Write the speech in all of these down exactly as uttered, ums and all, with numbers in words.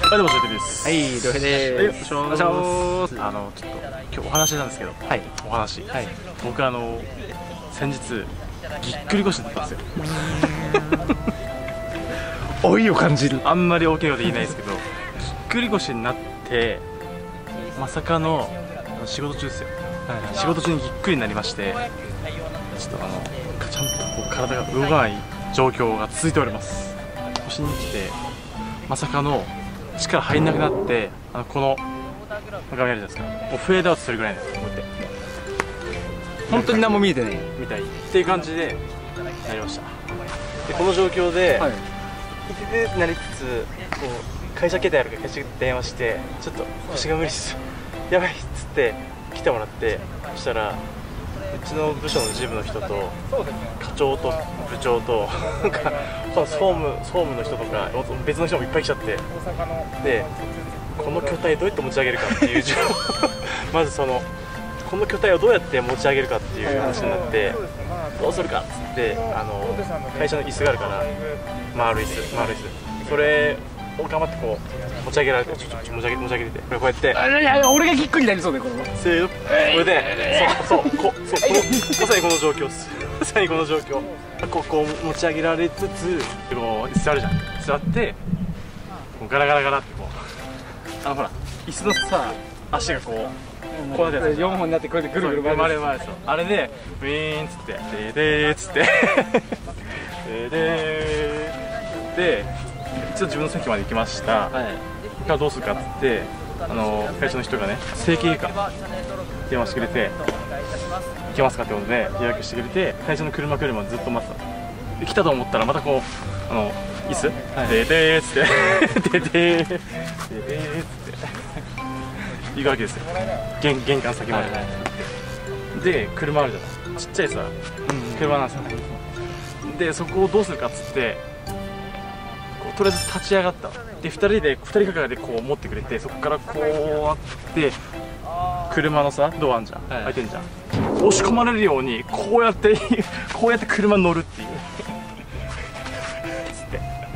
はい、どうも、しゅうてぃです。 はい、りょうへいです。 はい、お願いします。あの、ちょっと、今日お話なんですけど。はい。お話。はい。僕、あの、先日、ぎっくり腰になったんですよ。 老いを感じる。 あんまり大きいこと言えないですけど、ぎっくり腰になって、まさかの仕事中ですよ。はい、仕事中にぎっくりになりまして、ちょっとあの、ちゃんとこう体が動かない状況が続いております。腰に来て、まさかの力入んなくなって、あのこの画面あるじゃないですか、もうフェードアウトするぐらいなんですよ。こうやって本当に何も見えてないみたいっていう感じでなりました。でこの状況で、はい、ででなりつつ、こう会社携帯あるから会社電話して、ちょっと腰が無理ですよ、やばいっつって来てもらって、そしたらうちの部署の事務の人と課長と部長となんか総務総務の人とか別の人もいっぱい来ちゃって、でこの巨体どうやって持ち上げるかっていうまずそのこの巨体をどうやって持ち上げるかっていう話になって、どうするかっつって、あの会社の椅子があるから回る椅子回る椅子それを頑張ってこう持ち上げられて、ちょっと持ち上げ持ち上げてて、これこうやって、 あいやいや俺がぎっくりになりそうで、このせーの、これでそうそうこそうこのまさにこの状況です。まさにこの状況、ここう持ち上げられつつ、こう座るじゃん、座ってこうガラガラガラってこう、あのほら椅子のさ足がこうこうなってよんほんになってこうやってぐるぐる回る回る、そうあれでウィーンっつってででーっつってででーで一応自分の席まで行きました。はい、どうするかっつって、あの会社の人がね、整形外科電話してくれて、行けますかってことで予約してくれて、会社の車来るまでずっと待ってた。来たと思ったらまたこうあの椅子、はい、ででーっつってででーででーっつって行くわけですよ、玄玄関先まで。はい、で車あるじゃない、ちっちゃいさ、うん、車なんですよね。でそこをどうするかっつって、とりあえず立ち上がった。でふたりでふたりがかりでこう持ってくれて、そこからこうやって車のさドアあんじゃん、はい、開いてんじゃん、押し込まれるようにこうやってこうやって車に乗るっていうつってつって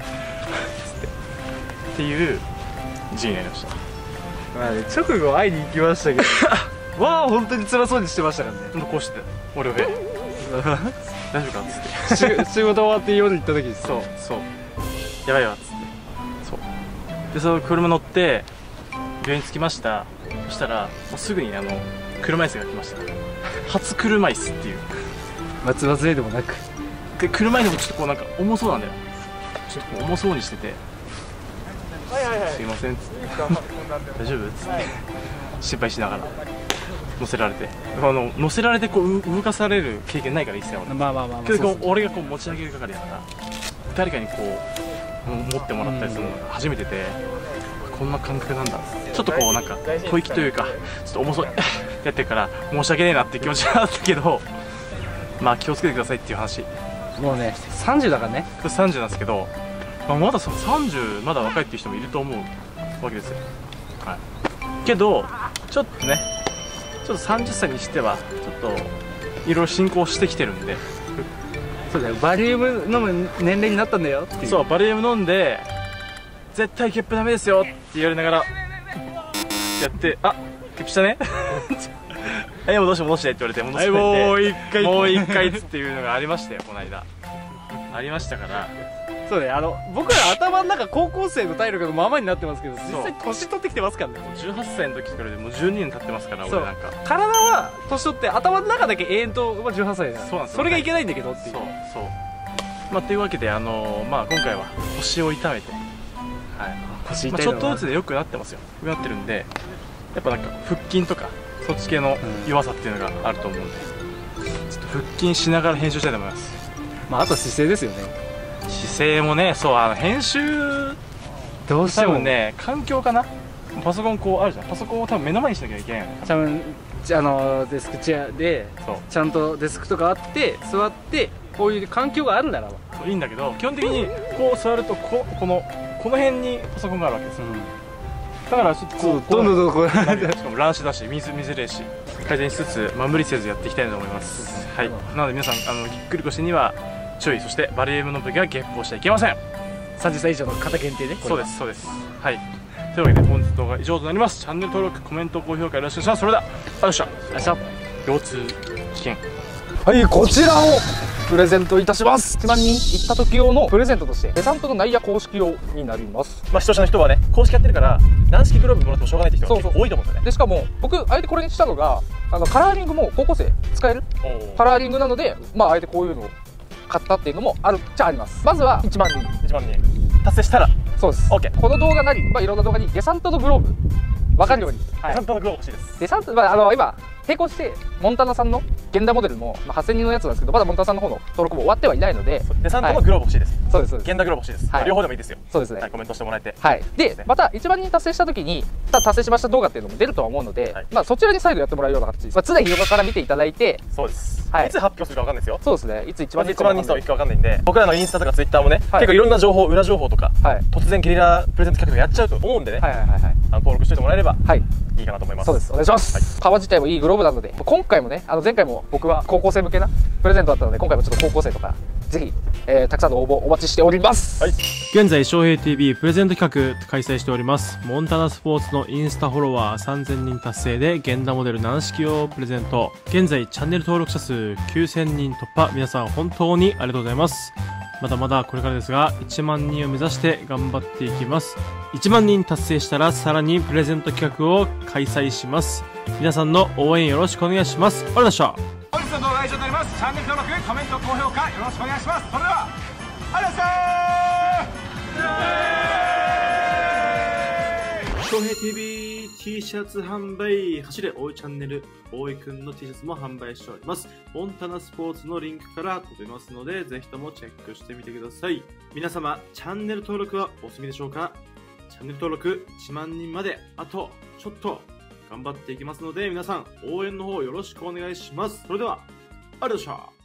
っていう字になりました。 まあね、直後会いに行きましたけどわあ本当に辛そうにしてましたからね。 ほんとこうして俺を大丈夫かっつって仕事終わって夜行った時です。 そうそうやばいわっつって、そうでその車乗って病院着きました。そしたらもうすぐにあの車椅子が来ました。初車椅子っていう、 松葉杖でもなく、 で車椅子もちょっとこうなんか重そうなんだよ、ちょっとこう重そうにしてて、すいませんっつって大丈夫っつって心配しながら乗せられて、あの乗せられてこう動かされる経験ないから一切俺。 まあまあまあまあ、 けど俺がこう持ち上げる係だから、誰かにこう持ってもらったりするのが初めてで、こんな感覚なんだ。ちょっとこうなんか吐息というか、ちょっと重そうやってるから申し訳ねえなって気持ちがあったけど、まあ気をつけてくださいっていう話。 もうねさんじゅうだからね。 さんじゅうなんですけど、まあ、まだそのさんじゅうまだ若いっていう人もいると思うわけですよ。はい、けどちょっとね、ちょっとさんじゅっさいにしてはちょっといろいろ進行してきてるんで、 そうだよ、バリウム飲む年齢になったんだよっていう。 そうバリウム飲んで絶対ゲップダメですよって言われながらやって、あゲップしたねはい戻して戻してって言われて戻して、はい、もう一回もう一回っていうのがありましたよこの間。ありましたから。 そうね、あの僕ら頭の中高校生の体力のままになってますけど、実際年取ってきてますからね。 じゅうはっさいの時からでもうじゅうにねん経ってますから。俺なんか体は年取って頭の中だけ永遠と、まあ、じゅうはっさいだ。そうなんですよ。それがいけないんだけどっていう。そうそうまあというわけで、あのー、まあ今回は腰を痛めて、はい、腰痛いのは、まあ、ちょっとずつで良くなってますよ。良くなってるんで、やっぱなんか腹筋とかそっち系の弱さっていうのがあると思うんで、ちょっと腹筋しながら編集したいと思います。 まああと姿勢ですよね。 姿勢もね、そうあの編集どうしてもね、環境かな。パソコンこうあるじゃん、パソコンを多分目の前にしなきゃいけないよね。 多分あのデスクチェアでちゃんとデスクとかあって座ってこういう環境があるならばいいんだけど、基本的にこう座るとここのこの辺にパソコンがあるわけですよ。うん、だからちょっとこうどんどんどんどんこうしかも乱視だし水水れし改善しつつ、まあ、無理せずやっていきたいと思います。はい、なので皆さんあのぎっくり腰には注意、そしてバリウムの時はゲップをしちゃいけません。 さんじゅっさい以上の方限定で。 そうですそうです。はい。 というわけで本日の動画は以上となります。チャンネル登録、コメント、高評価よろしくお願いします。それでは、ありがとうございました。 よいしょ。 腰痛危険。 はい、こちらをプレゼントいたします。いちまんにん行った時用のプレゼントとしてデサントの内野公式用になります。 まあ視聴者の人はね、公式やってるから軟式グローブもらってもしょうがないって人が結構多いと思うんですよね。 でしかも僕あえてこれにしたのが、あのカラーリングも高校生使えるカラーリングなので、まああえてこういうのを買ったっていうのもあるっちゃあります。まずはいちまんにんいちまんにん達成したらそうです。 OK。 この動画なり、まあ、いろんな動画にデサントのグローブ分かるように、 はい、デサントのグローブ欲しいです。 デサント、まあ、あの今並行してモンタナさんの現代モデルの、まあ、はっせんにんのやつなんですけど、まだモンタナさんの方の登録も終わってはいないので、 デサントのグローブ欲しいです。 そうです、そうです。 現代グローブ欲しいです。はい、両方でもいいですよ。そうですね。はい、コメントしてもらえて。 はい。で、またいちまんにん達成した時に達成しました動画っていうのも出るとは思うので、はい、まあそちらに再度やってもらうような形です。まあ、常日頃から見ていただいて、 そうです。はい。いつ発表するかわかんないですよ。そうですね。いついちまんにんいくかわかんないんで、僕らのインスタとかツイッターもね、結構いろんな情報、裏情報とか、突然ゲリラプレゼント企画とかやっちゃうと思うんでね、登録しておいてもらえればいいかなと思います。そうです。お願いします。革自体もいいグローブなので、今回もね、あの前回も僕は高校生向けなプレゼントだったので、今回もちょっと高校生とかぜひ、えー、たくさんの応募お待ちしております。はい、現在翔平 ティービー プレゼント企画開催しております。モンタナスポーツのインスタフォロワーさんぜんにん達成で現代モデル軟式用プレゼント。現在チャンネル登録者数きゅうせんにん突破。皆さん本当にありがとうございます。まだまだこれからですがいちまんにんを目指して頑張っていきます。いちまんにん達成したらさらにプレゼント企画を開催します。皆さんの応援よろしくお願いします。ありがとうございました。本日の動画は以上になります。チャンネル登録、コメント、高評価よろしくお願いします。それではありがとうございました。翔平 ティービー T シャツ販売、走れ大井チャンネル大井くんの T シャツも販売しております。モンタナスポーツのリンクから飛べますので、ぜひともチェックしてみてください。皆様、チャンネル登録はお済みでしょうか？チャンネル登録いちまんにんまであとちょっと頑張っていきますので、皆さん応援の方よろしくお願いします。それでは、ありがとうございました。